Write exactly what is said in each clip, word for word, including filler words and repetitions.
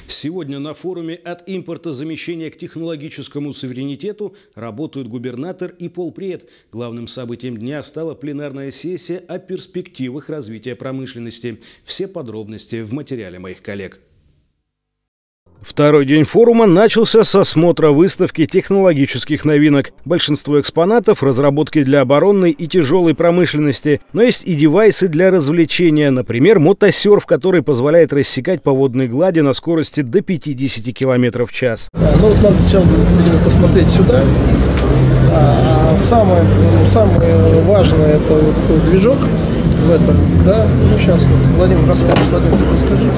Сегодня на форуме «От импортозамещения к технологическому суверенитету» работают губернатор и полпред. Главным событием дня стала пленарная сессия о перспективах развития промышленности. Все подробности в материале моих коллег. Второй день форума начался с осмотра выставки технологических новинок. Большинство экспонатов – разработки для оборонной и тяжелой промышленности. Но есть и девайсы для развлечения. Например, мотосерф, который позволяет рассекать по водной глади на скорости до пятидесяти километров в час. Ну вот надо сначала посмотреть сюда. Самое, самое важное – это вот движок в этом. Да? Ну, сейчас Владимир расскажет, расскажите.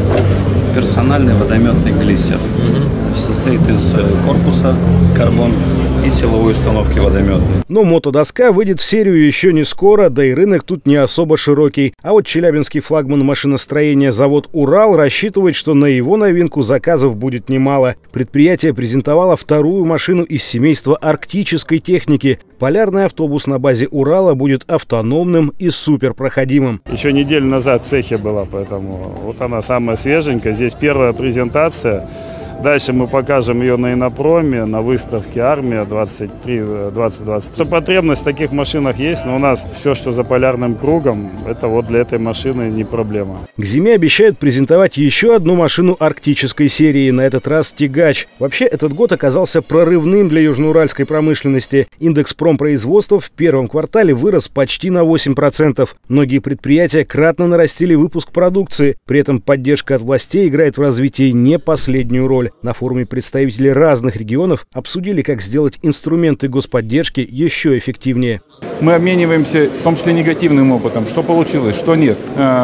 Персональный водометный глиссер. Состоит из корпуса карбон и силовой установки водометной. Но мотодоска выйдет в серию еще не скоро, да и рынок тут не особо широкий. А вот челябинский флагман машиностроения завод «Урал» рассчитывает, что на его новинку заказов будет немало. Предприятие презентовало вторую машину из семейства арктической техники. Полярный автобус на базе «Урала» будет автономным и суперпроходимым. Еще неделю назад в цехе была, поэтому вот она самая свеженькая. Здесь первая презентация. Дальше мы покажем ее на Иннопроме, на выставке «Армия» двадцать три двадцать двадцать. Потребность в таких машинах есть, но у нас все, что за полярным кругом, это вот для этой машины не проблема. К зиме обещают презентовать еще одну машину арктической серии, на этот раз «Тягач». Вообще, этот год оказался прорывным для южноуральской промышленности. Индекс промпроизводства в первом квартале вырос почти на восемь процентов. Многие предприятия кратно нарастили выпуск продукции. При этом поддержка от властей играет в развитии не последнюю роль. На форуме представители разных регионов обсудили, как сделать инструменты господдержки еще эффективнее. Мы обмениваемся, в том числе, негативным опытом, что получилось, что нет.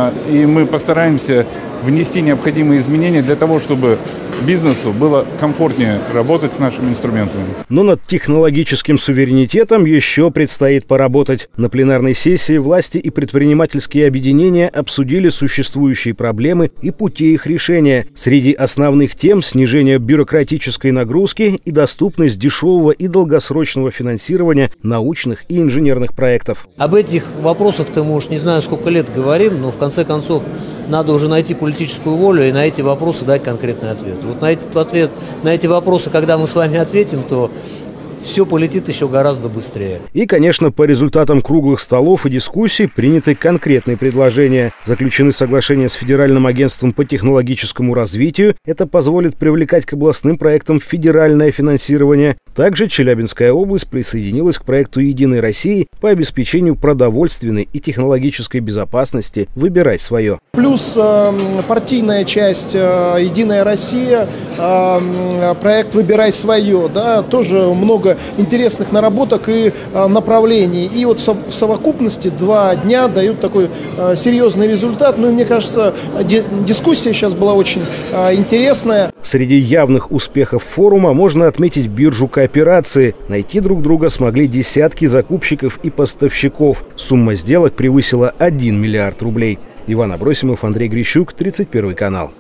И мы постараемся внести необходимые изменения для того, чтобы бизнесу было комфортнее работать с нашими инструментами. Но над технологическим суверенитетом еще предстоит поработать. На пленарной сессии власти и предпринимательские объединения обсудили существующие проблемы и пути их решения. Среди основных тем – снижение бюрократической нагрузки и доступность дешевого и долгосрочного финансирования научных и инженерных проектов. Об этих вопросах-то мы уж не знаю, сколько лет говорим, но в конце концов надо уже найти политическую волю и на эти вопросы дать конкретный ответ. Вот на этот ответ, на эти вопросы, когда мы с вами ответим, то все полетит еще гораздо быстрее. И, конечно, по результатам круглых столов и дискуссий приняты конкретные предложения. Заключены соглашения с Федеральным агентством по технологическому развитию. Это позволит привлекать к областным проектам федеральное финансирование. Также Челябинская область присоединилась к проекту «Единой России» по обеспечению продовольственной и технологической безопасности «Выбирай свое». Плюс э, партийная часть э, «Единая Россия», э, проект «Выбирай свое», да, тоже много интересных наработок и э, направлений. И вот в совокупности два дня дают такой э, серьезный результат. Ну и мне кажется, ди- дискуссия сейчас была очень э, интересная. Среди явных успехов форума можно отметить биржу кооперации. Найти друг друга смогли десятки закупщиков и поставщиков. Сумма сделок превысила один миллиард рублей. Иван Абросимов, Андрей Грищук, тридцать первый канал.